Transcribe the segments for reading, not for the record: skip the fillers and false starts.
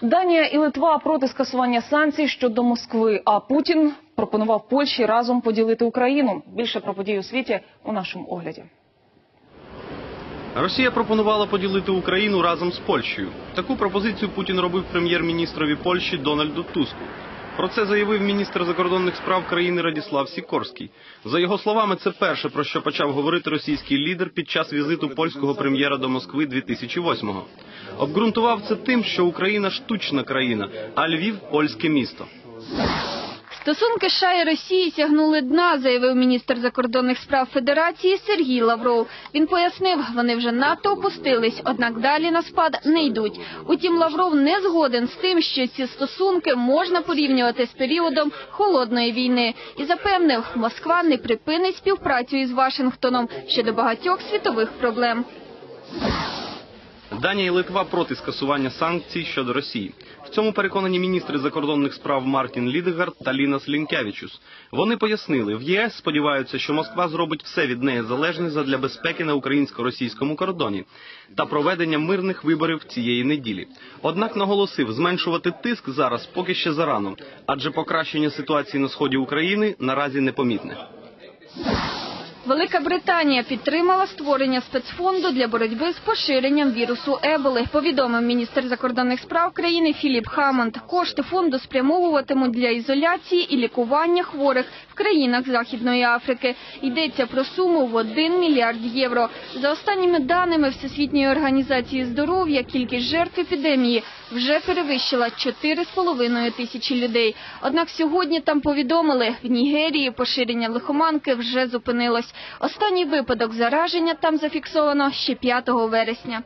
Данія і Литва проти скасування санкцій щодо Москви, а Путін пропонував Польщі разом поділити Україну. Більше про події у світі у нашому огляді. Росія пропонувала поділити Україну разом з Польщею. Таку пропозицію Путін робив прем'єр-міністрові Польщі Дональду Туску. Про це заявив міністр закордонних справ країни Радіслав Сікорський. За його словами, це перше, про що почав говорити російський лідер під час візиту польського прем'єра до Москви 2008-го. Обґрунтував це тим, що Україна – штучна країна, а Львів – польське місто. Стосунки США і Росії сягнули дна, заявив міністр закордонних справ Федерації Сергій Лавров. Він пояснив, вони вже надто опустились, однак далі на спад не йдуть. Утім, Лавров не згоден з тим, що ці стосунки можна порівнювати з періодом холодної війни. І запевнив, Москва не припинить співпрацю із Вашингтоном щодо багатьох світових проблем. Данія і Литва проти скасування санкцій щодо Росії. В цьому переконані міністри закордонних справ Мартін Лідегард та Лінас Лінкявічус. Вони пояснили, в ЄС сподіваються, що Москва зробить все від неї залежне задля безпеки на українсько-російському кордоні та проведення мирних виборів цієї неділі. Однак наголосив, зменшувати тиск зараз поки ще зарано, адже покращення ситуації на сході України наразі непомітне. Велика Британія підтримала створення спецфонду для боротьби з поширенням вірусу Еболи, повідомив міністр закордонних справ країни Філіп Хамонд. Кошти фонду спрямовуватимуть для ізоляції і лікування хворих в країнах Західної Африки. Йдеться про суму в 1 мільярд євро. За останніми даними Всесвітньої організації здоров'я, кількість жертв епідемії вже перевищила 4,5 тисячі людей. Однак сьогодні там повідомили, в Нігерії поширення лихоманки вже зупинилось. Останній випадок зараження там зафіксовано ще 5 вересня.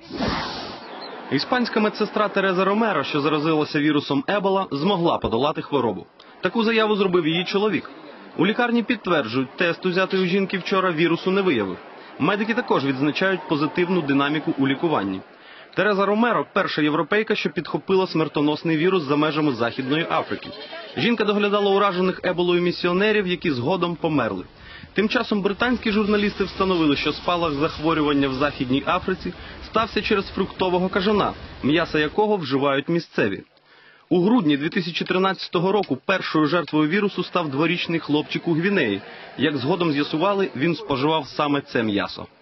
Іспанська медсестра Тереза Ромеро, що заразилася вірусом Ебола, змогла подолати хворобу. Таку заяву зробив її чоловік. У лікарні підтверджують, тест, узятий у жінки вчора, вірусу не виявив. Медики також відзначають позитивну динаміку у лікуванні. Тереза Ромеро – перша європейка, що підхопила смертоносний вірус за межами Західної Африки. Жінка доглядала уражених Еболою місіонерів, які згодом померли. Тим часом британські журналісти встановили, що спалах захворювання в Західній Африці стався через фруктового кажана, м'ясо якого вживають місцеві. У грудні 2013 року першою жертвою вірусу став 2-річний хлопчик у Гвінеї. Як згодом з'ясували, він споживав саме це м'ясо.